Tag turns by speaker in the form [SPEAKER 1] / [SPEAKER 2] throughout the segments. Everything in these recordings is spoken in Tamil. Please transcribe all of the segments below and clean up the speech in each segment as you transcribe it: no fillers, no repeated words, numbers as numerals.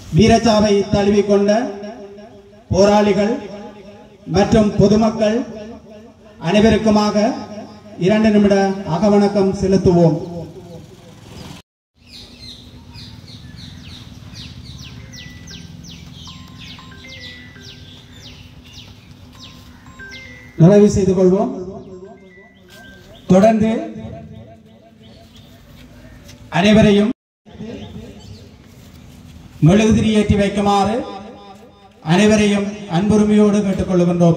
[SPEAKER 1] வீரச்சாவை தழுவிக்கொண்ட போராளிகள் மற்றும் பொதுமக்கள் அனைவருக்குமாக 2 நிமிட அகவணக்கம் செலுத்துவோம். நிறைவு செய்து கொள்வோம். தொடர்ந்து அனைவரையும் மெழுகுதிரி ஏற்றி வைக்குமாறு அனைவரையும் அன்புரிமையோடு கேட்டுக்கொள்கின்றோம்.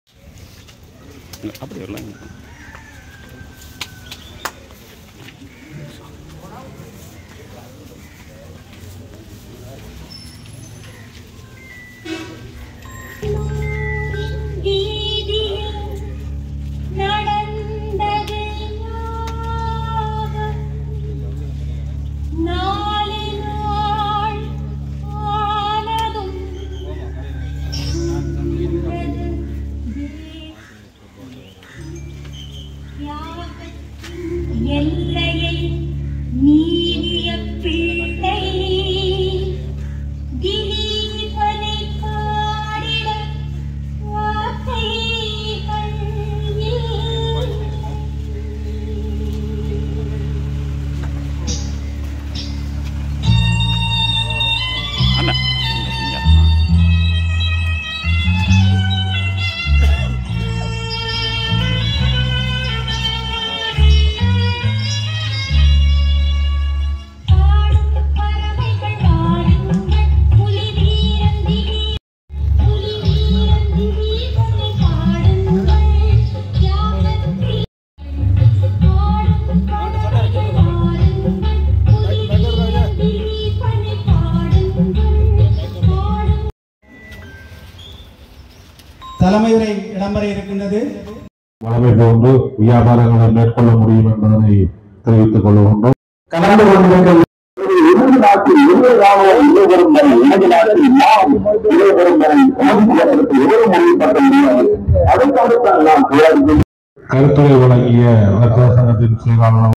[SPEAKER 1] தலைமையுரை இடம்பெற இருக்கின்றது.
[SPEAKER 2] வளமை போன்று வியாபாரங்களை மேற்கொள்ள முடியும் என்பதனை தெரிவித்துக் கொள்கின்றோம். கலந்து கொண்டிருக்கின்ற கருத்துரை வழங்கிய வர்த்தக சங்கத்தின் செயலாளர்